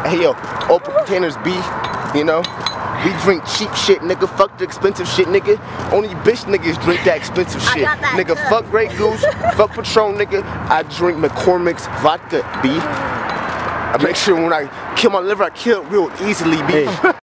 Hey yo, open containers B, you know? We drink cheap shit, nigga. Fuck the expensive shit, nigga. Only bitch niggas drink that expensive shit. Nigga, fuck Grey Goose, fuck Patron, nigga. I drink McCormick's vodka, B. I make sure when I kill my liver, I kill it real easily, B. Hey.